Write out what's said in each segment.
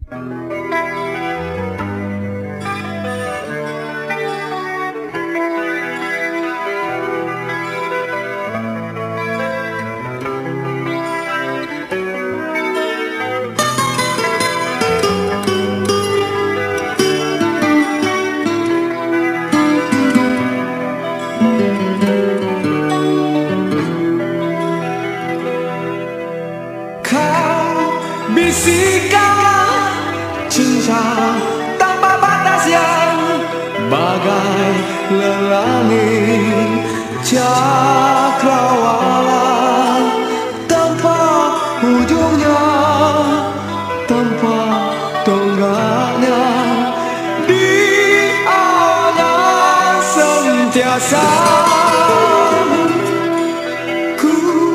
Bisikan cinta tanpa batas yang bagai lelangi cakrawala tanpa ujungnya, tanpa tonggaknya, di awalnya sentiasa ku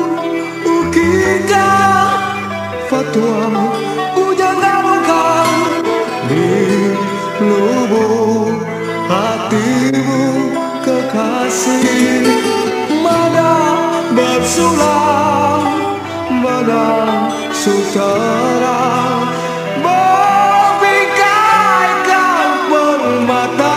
ukirkan fatwa hujan bukan di lubuk hatimu kekasih. Mana bersulam, mana sutera membingkaikan permata.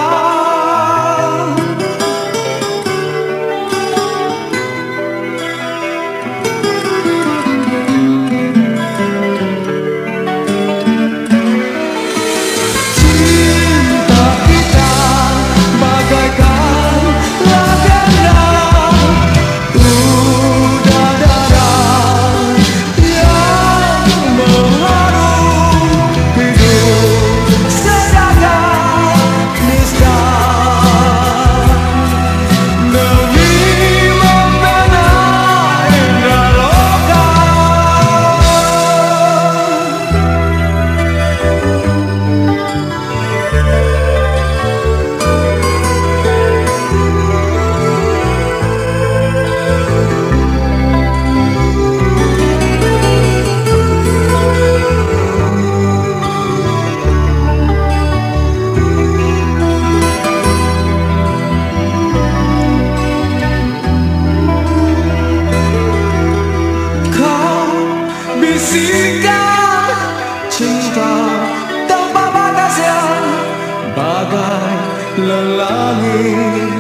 Bisikan cinta tanpa batas yang bagai lelangi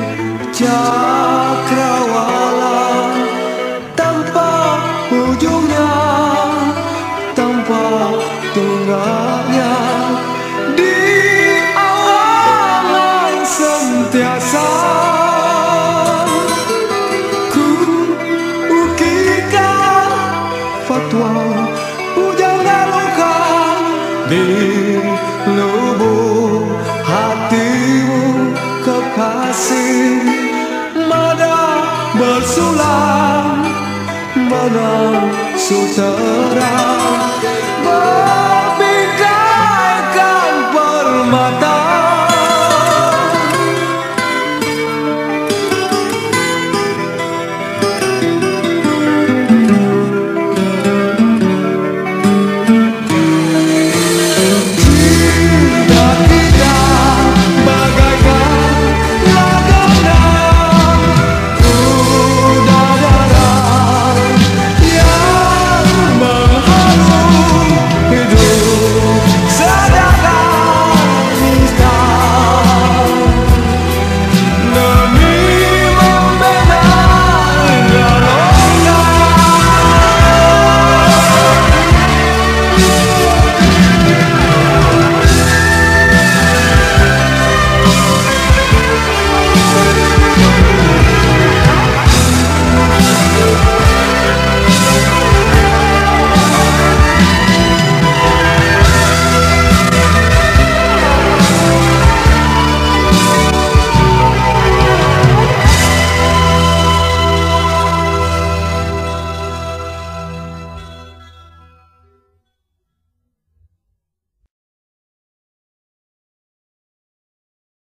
cakrawala tanpa ujungnya, tanpa tunggaknya, di awangan sentiasa ku ukirkan fatwa hujan luka di lubuk hatimu kekasih. Mana bersulam, mana sutera